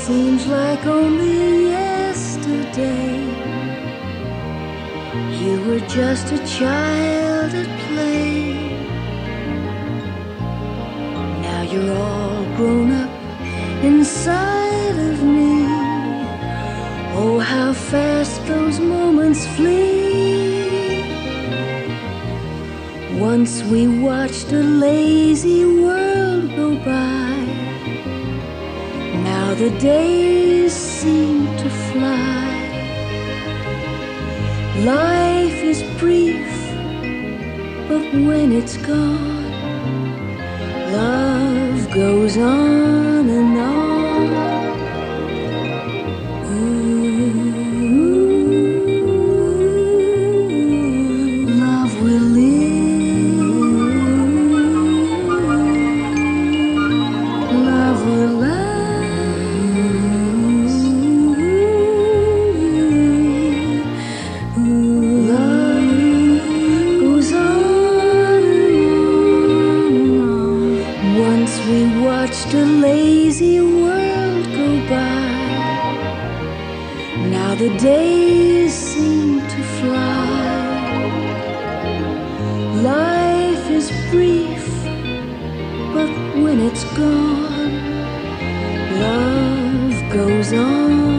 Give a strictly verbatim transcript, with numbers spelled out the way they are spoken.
seems like only yesterday you were just a child at play. Now you're all grown up inside of me. Oh, how fast those moments flee. Once we watched a lazy world go by. Now the days seem to fly. Life is brief, but when it's gone, love goes on and on. The days seem to fly. Life is brief, but when it's gone, love goes on.